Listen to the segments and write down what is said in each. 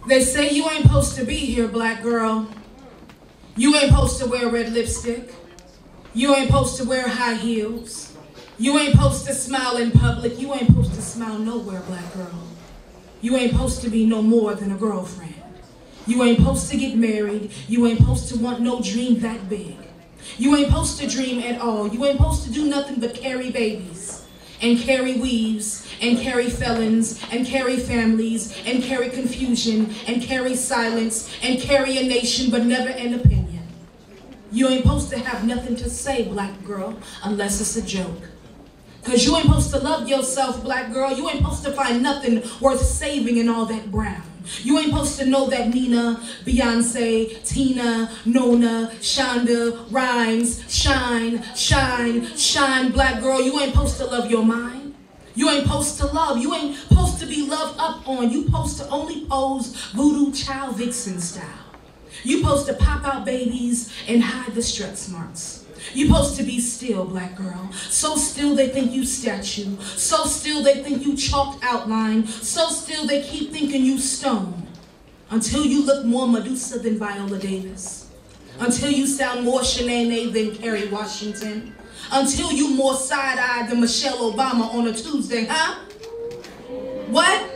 They say you ain't supposed to be here, black girl. You ain't supposed to wear red lipstick. You ain't supposed to wear high heels. You ain't supposed to smile in public. You ain't supposed to smile nowhere, black girl. You ain't supposed to be no more than a girlfriend. You ain't supposed to get married. You ain't supposed to want no dream that big. You ain't supposed to dream at all. You ain't supposed to do nothing but carry babies and carry weaves and carry felons and carry families and carry confusion and carry silence and carry a nation but never an opinion. You ain't supposed to have nothing to say, black girl, unless it's a joke. Because you ain't supposed to love yourself, black girl. You ain't supposed to find nothing worth saving in all that brown. You ain't supposed to know that Nina, Beyonce, Tina, Nona, Shonda, Rhimes, shine, shine, shine, black girl. You ain't supposed to love your mind. You ain't supposed to love. You ain't supposed to be loved up on. You supposed to only pose voodoo child vixen style. You supposed to pop out babies and hide the stretch marks. You supposed to be still, black girl. So still they think you statue. So still they think you chalked outline. So still they keep thinking you stone. Until you look more Medusa than Viola Davis. Until you sound more Shanae than Kerry Washington. Until you more side-eyed than Michelle Obama on a Tuesday, huh? What?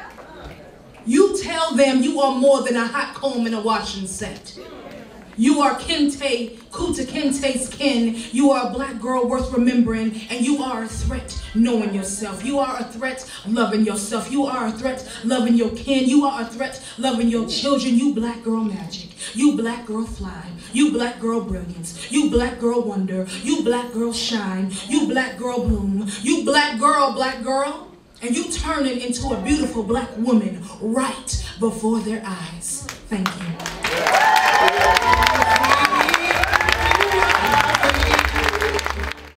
You tell them you are more than a hot comb in a washing set. You are Kente, Kuta Kente's kin. You are a black girl worth remembering, and you are a threat knowing yourself. You are a threat loving yourself. You are a threat loving your kin. You are a threat loving your children. You black girl magic. You black girl fly. You black girl brilliance. You black girl wonder. You black girl shine. You black girl bloom. You black girl. And you turn it into a beautiful black woman right before their eyes. Thank you.